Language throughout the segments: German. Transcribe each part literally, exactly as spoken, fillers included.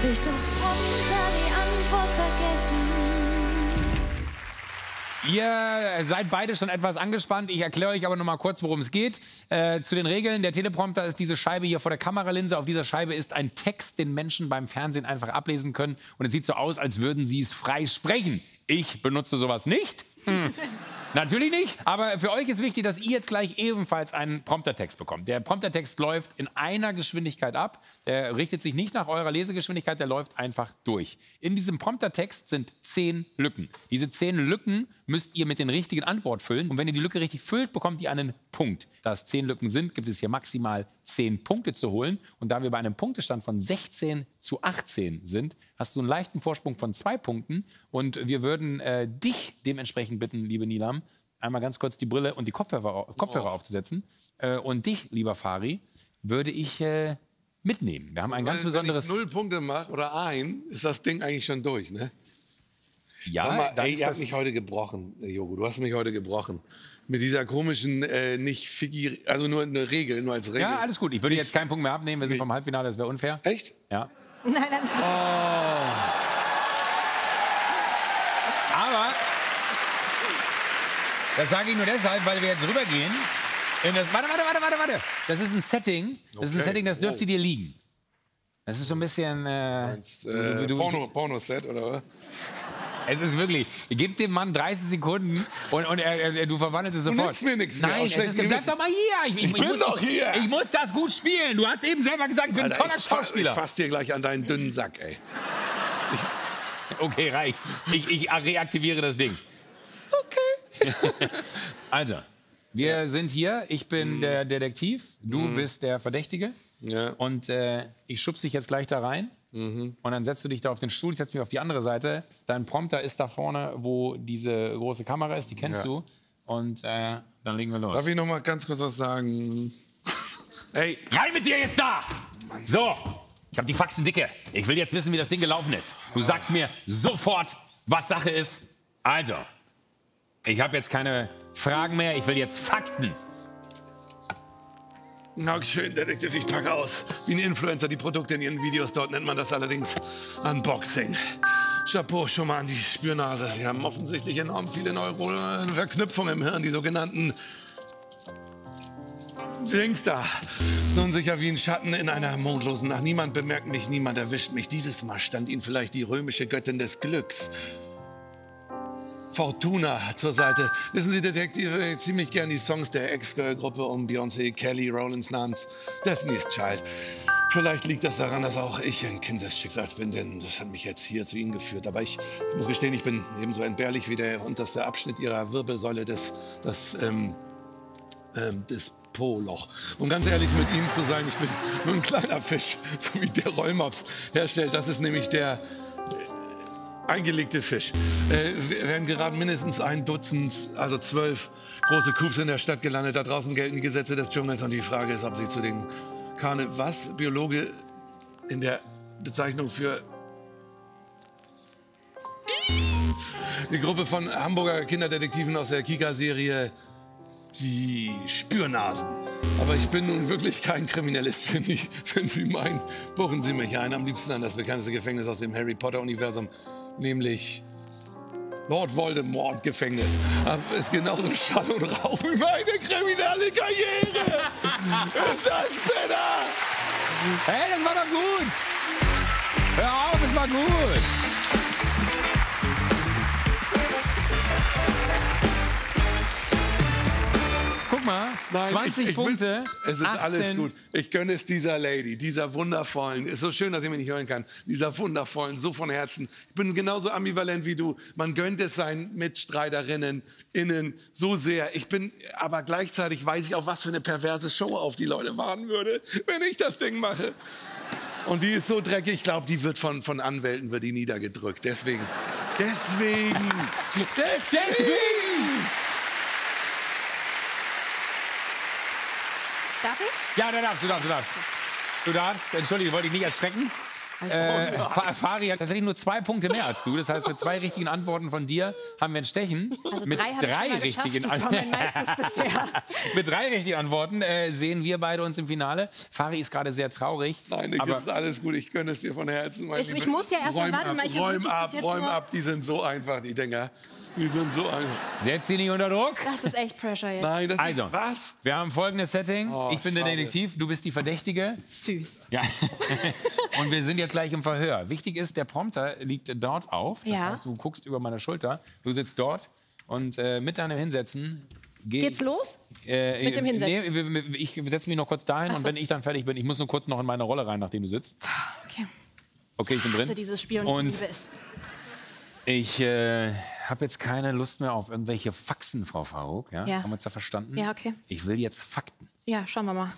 ich doch Prompter die Antwort vergessen. Ihr seid beide schon etwas angespannt. Ich erkläre euch aber noch mal kurz, worum es geht. Äh, zu den Regeln. Der Teleprompter ist diese Scheibe hier vor der Kameralinse. Auf dieser Scheibe ist ein Text, den Menschen beim Fernsehen einfach ablesen können. Und es sieht so aus, als würden sie es frei sprechen. Ich benutze sowas nicht. Hm. Natürlich nicht, aber für euch ist wichtig, dass ihr jetzt gleich ebenfalls einen Promptertext bekommt. Der Promptertext läuft in einer Geschwindigkeit ab. Der richtet sich nicht nach eurer Lesegeschwindigkeit, der läuft einfach durch. In diesem Promptertext sind zehn Lücken. Diese zehn Lücken müsst ihr mit den richtigen Antworten füllen. Und wenn ihr die Lücke richtig füllt, bekommt ihr einen Punkt. Da es zehn Lücken sind, gibt es hier maximal zehn Punkte zu holen. Und da wir bei einem Punktestand von sechzehn zu achtzehn sind, hast du einen leichten Vorsprung von zwei Punkten. Und wir würden äh, dich dementsprechend bitten, liebe Nilam, einmal ganz kurz die Brille und die Kopfhörer, Kopfhörer oh. aufzusetzen. Äh, und dich, lieber Fari, würde ich äh, mitnehmen. Wir haben ein ganz Wenn besonderes... ich null Punkte mache oder ein, ist das Ding eigentlich schon durch, ne? Ja, mal, dann ey, ist ihr das... habt mich heute gebrochen, Jogo. Du hast mich heute gebrochen. Mit dieser komischen, äh, nicht Figi... Also nur eine Regel, nur als Regel. Ja, alles gut. Ich würde ich, jetzt keinen Punkt mehr abnehmen. Wir sind vom Halbfinale, das wäre unfair. Echt? Ja. Nein, nein. Oh. Aber das sage ich nur deshalb, weil wir jetzt rübergehen. In das, warte, warte, warte, warte, warte. Das ist ein Setting. Das ist ein Okay. Setting, das dürfte Oh. dir liegen. Das ist so ein bisschen... Äh, Meinst, äh, Porno, Porno-Set, oder was? Es ist wirklich... Gib dem Mann dreißig Sekunden und, und er, er, du verwandelst es sofort. Du nützt mir nichts mehr, Nein, aus es ist, schlechtem bleib Gewissen. doch mal hier. Ich, ich, Ich bin muss, doch hier. Ich, ich muss das gut spielen. Du hast eben selber gesagt, ich bin Alter, ein toller ich fass, Schauspieler. Ich fass dir gleich an deinen dünnen Sack, ey. Okay, reicht. Ich, ich reaktiviere das Ding. Okay. Also, wir sind hier. Ich bin der Detektiv. Du Mhm. bist der Verdächtige. Ja. Und äh, ich schubse dich jetzt gleich da rein. Mhm. Und dann setzt du dich da auf den Stuhl, ich setze mich auf die andere Seite. Dein Prompter ist da vorne, wo diese große Kamera ist, die kennst Ja. du. Und äh, dann legen wir los. Darf ich noch mal ganz kurz was sagen? Ey, Rein mit dir jetzt da! So, ich habe die Faxen dicke. Ich will jetzt wissen, wie das Ding gelaufen ist. Du sagst mir sofort, was Sache ist. Also, ich habe jetzt keine Fragen mehr, ich will jetzt Fakten. na schön, Detektiv, ich packe aus. Wie ein Influencer die Produkte in ihren Videos, dort nennt man das allerdings Unboxing. Chapeau schon mal an die Spürnase. Sie haben offensichtlich enorm viele neuronale Verknüpfungen im Hirn, die sogenannten Dings da. So unsicher wie ein Schatten in einer mondlosen Nacht. Niemand bemerkt mich, niemand erwischt mich. Dieses Mal stand ihnen vielleicht die römische Göttin des Glücks, Fortuna, zur Seite. Wissen Sie, Detektive, ich ziemlich gern die Songs der Ex-Girl-Gruppe um Beyoncé, Kelly Rowlands namens Destiny's Child. Vielleicht liegt das daran, dass auch ich ein Kind des Schicksals bin, denn das hat mich jetzt hier zu Ihnen geführt. Aber ich, ich muss gestehen, ich bin ebenso entbehrlich wie der unterste Abschnitt Ihrer Wirbelsäule des, das, ähm, ähm, des Po-Loch. Um ganz ehrlich mit Ihnen zu sein, ich bin nur ein kleiner Fisch, so wie der Rollmops herstellt. Das ist nämlich der eingelegte Fisch. Äh, werden gerade mindestens ein Dutzend, also zwölf große Coups in der Stadt gelandet. Da draußen gelten die Gesetze des Dschungels und die Frage ist, ob sie zu den Karne... Was? Biologe in der Bezeichnung für... Die Gruppe von Hamburger Kinderdetektiven aus der Kika-Serie Die Spürnasen. Aber ich bin nun wirklich kein Kriminalist, wenn, ich, wenn Sie meinen, buchen Sie mich ein. Am liebsten an das bekannteste Gefängnis aus dem Harry Potter-Universum, nämlich Lord Voldemort Gefängnis. Aber ist genauso Schall und Rauch wie meine kriminelle Karriere. Ist das bitter? Hey, das war doch gut! Hör auf, es war gut! Guck mal, Nein, zwanzig ich, ich Punkte, Will, es ist achtzehn. alles gut. Ich gönne es dieser Lady, dieser wundervollen. Ist so schön, dass ich mich nicht hören kann. Dieser wundervollen, so von Herzen. Ich bin genauso ambivalent wie du. Man gönnt es seinen Mitstreiterinnen innen so sehr. Ich bin, aber gleichzeitig weiß ich auch, was für eine perverse Show auf die Leute warten würde, wenn ich das Ding mache. Und die ist so dreckig, ich glaube, die wird von, von Anwälten wird die niedergedrückt. Deswegen, deswegen, deswegen. Darf ich's? Ja, da darfst du, darfst, du darfst. Du darfst, entschuldige, wollte ich nicht erschrecken. Äh, Fa- Fari hat tatsächlich nur zwei Punkte mehr als du. Das heißt, mit zwei richtigen Antworten von dir haben wir ein Stechen. Also mit drei habe ich schon mal richtigen geschafft. Das war mein meistes bisher. Mit drei richtigen Antworten äh, sehen wir beide uns im Finale. Fari ist gerade sehr traurig. Nein, Nick, aber ist alles gut. Ich gönne es dir von Herzen. Mein Ich- ich Lieber. muss ja erst mal- Räum warte ab, mal, ich hab räum wirklich ab, bis jetzt räum nur- ab. Die sind so einfach, die Dinger. Die sind so einfach. setz sie nicht unter Druck. Das ist echt Pressure jetzt. Nein, das Also, ist... Was? wir haben folgendes Setting. Oh, ich bin der schade. Detektiv, du bist die Verdächtige. Süß. Ja. Und wir sind jetzt gleich im Verhör. Wichtig ist, der Prompter liegt dort auf. Das Ja. heißt, du guckst über meine Schulter. Du sitzt dort und äh, mit deinem Hinsetzen... Geh, Geht's los? Äh, Mit dem Hinsetzen? Nee, ich setze mich noch kurz dahin Ach und so. wenn ich dann fertig bin, ich muss nur kurz noch in meine Rolle rein, nachdem du sitzt. Okay. Okay, ich bin Ich hasse drin. dieses Spiel und, Und ich liebe es. ich äh, habe jetzt keine Lust mehr auf irgendwelche Faxen, Frau Faruk. Ja? Ja. Haben wir uns da verstanden? Ja, okay. Ich will jetzt Fakten. Ja, schauen wir mal.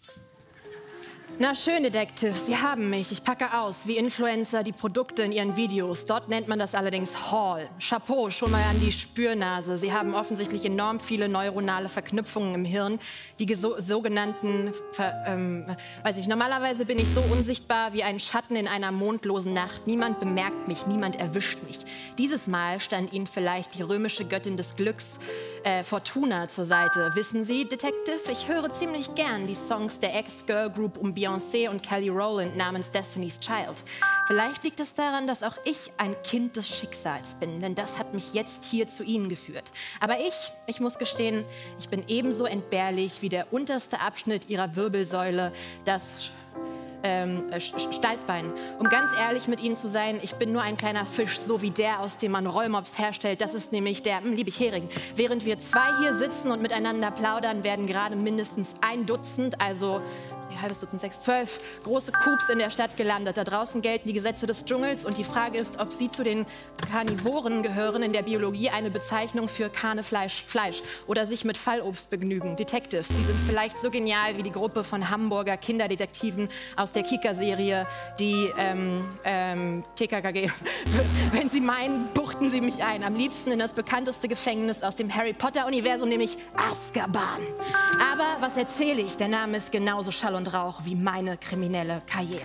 Na schön, Detective, Sie haben mich. Ich packe aus, wie Influencer die Produkte in ihren Videos. Dort nennt man das allerdings Haul. Chapeau, schon mal an die Spürnase. Sie haben offensichtlich enorm viele neuronale Verknüpfungen im Hirn. Die geso- sogenannten, Ver, ähm, weiß ich, normalerweise bin ich so unsichtbar wie ein Schatten in einer mondlosen Nacht. Niemand bemerkt mich, niemand erwischt mich. Dieses Mal stand Ihnen vielleicht die römische Göttin des Glücks, äh, Fortuna, zur Seite. Wissen Sie, Detective, ich höre ziemlich gern die Songs der Ex-Girl-Group um Beyoncé und Kelly Rowland namens Destiny's Child. Vielleicht liegt es daran, dass auch ich ein Kind des Schicksals bin, denn das hat mich jetzt hier zu Ihnen geführt. Aber ich, ich muss gestehen, ich bin ebenso entbehrlich wie der unterste Abschnitt Ihrer Wirbelsäule, das ähm, Sch- Steißbein. Um ganz ehrlich mit Ihnen zu sein, ich bin nur ein kleiner Fisch, so wie der, aus dem man Rollmops herstellt. Das ist nämlich der, hm, lieb ich Hering. Während wir zwei hier sitzen und miteinander plaudern, werden gerade mindestens ein Dutzend, also ein halbes Dutzend, sechs, zwölf große Coups in der Stadt gelandet. Da draußen gelten die Gesetze des Dschungels und die Frage ist, ob Sie zu den Karnivoren gehören, in der Biologie eine Bezeichnung für Karnefleisch, Fleisch oder sich mit Fallobst begnügen. Detectives, Sie sind vielleicht so genial wie die Gruppe von Hamburger Kinderdetektiven aus der Kika-Serie, die ähm, ähm, T K K G. Wenn Sie meinen, buchten Sie mich ein. Am liebsten in das bekannteste Gefängnis aus dem Harry Potter-Universum, nämlich Azkaban. Aber was erzähle ich? Der Name ist genauso Schall und Rauch wie meine kriminelle Karriere.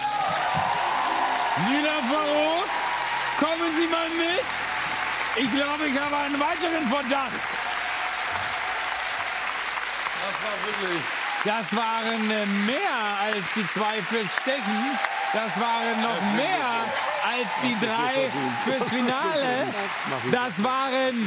Nina Faruk, kommen Sie mal mit. Ich glaube, ich habe einen weiteren Verdacht. Das war wirklich... Das waren äh, mehr als die zwei fürs Stechen. Das waren noch mehr als die drei fürs Finale. Das waren...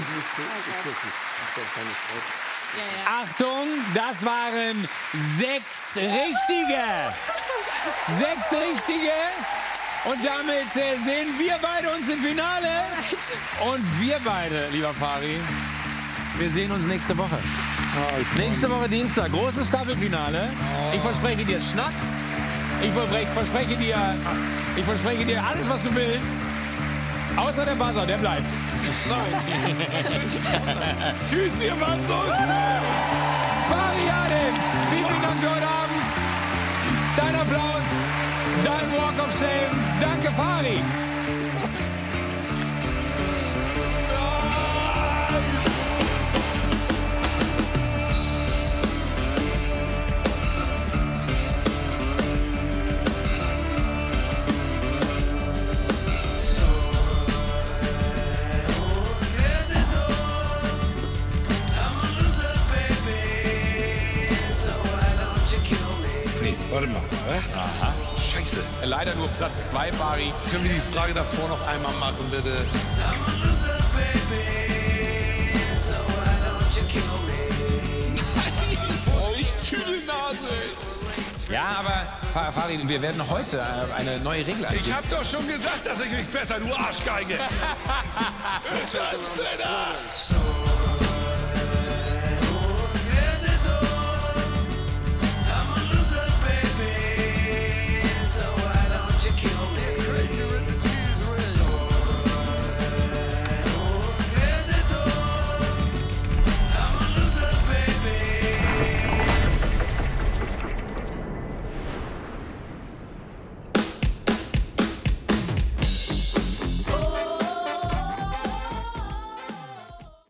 Achtung, das waren sechs Richtige. Sechs Richtige. Und damit äh, sehen wir beide uns im Finale. Und wir beide, lieber Fari, wir sehen uns nächste Woche. Nächste Woche Dienstag, großes Staffelfinale. Ich verspreche dir Schnaps. Ich verspreche, verspreche dir, ich verspreche dir alles, was du willst. Außer der Buzzer, der bleibt. Nein. Tschüss, ihr Watzos. Fari Yadim, vielen Dank für heute Abend. Dein Applaus, dein Walk of Shame. Danke, Fari. Nee, warte mal. Hä? Aha. Scheiße. Leider nur Platz zwei, Fari. Können wir die Frage davor noch einmal machen, bitte? Oh, ich Tüdelnase. Ja, aber Fa- Fari, wir werden heute äh, eine neue Regel Ich eingeben. hab doch schon gesagt, dass ich mich besser, du Arschgeige. Das ist